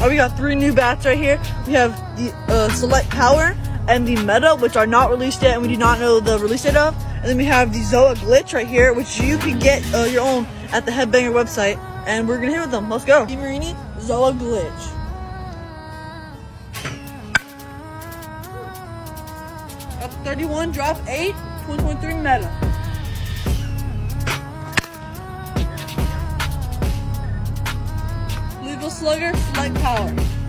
We got 3 new bats right here. We have the Select Power and the Meta, which are not released yet, and we do not know the release date of. And then we have the Zoa Glitch right here, which you can get your own at the Headbanger website. And we're gonna hit with them. Let's go. Demarini, Zoa Glitch. Got the 31, drop 8, 2023 Meta. Louisville Slugger, Select Power.